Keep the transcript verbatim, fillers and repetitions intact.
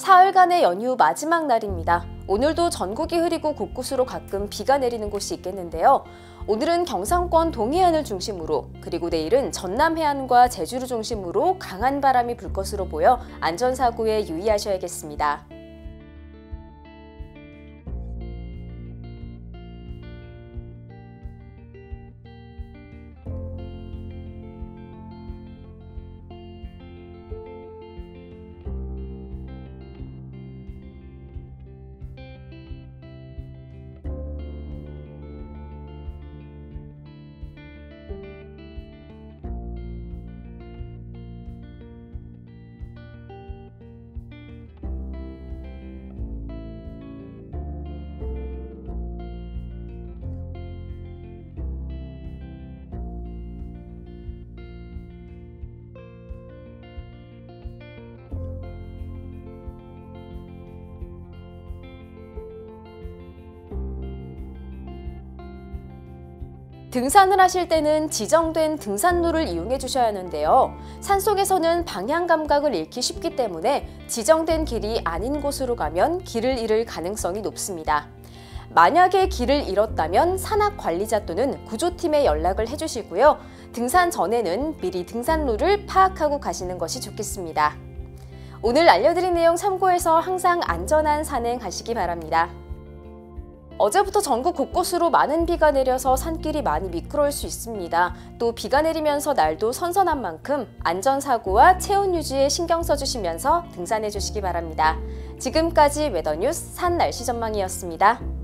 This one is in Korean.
사흘간의 연휴 마지막 날입니다. 오늘도 전국이 흐리고 곳곳으로 가끔 비가 내리는 곳이 있겠는데요. 오늘은 경상권 동해안을 중심으로 그리고 내일은 전남 해안과 제주를 중심으로 강한 바람이 불 것으로 보여 안전사고에 유의하셔야겠습니다. 등산을 하실 때는 지정된 등산로를 이용해 주셔야 하는데요. 산속에서는 방향 감각을 잃기 쉽기 때문에 지정된 길이 아닌 곳으로 가면 길을 잃을 가능성이 높습니다. 만약에 길을 잃었다면 산악관리자 또는 구조팀에 연락을 해주시고요. 등산 전에는 미리 등산로를 파악하고 가시는 것이 좋겠습니다. 오늘 알려드린 내용 참고해서 항상 안전한 산행하시기 바랍니다. 어제부터 전국 곳곳으로 많은 비가 내려서 산길이 많이 미끄러울 수 있습니다. 또 비가 내리면서 날도 선선한 만큼 안전사고와 체온 유지에 신경 써주시면서 등산해 주시기 바랍니다. 지금까지 웨더뉴스 산 날씨 전망이었습니다.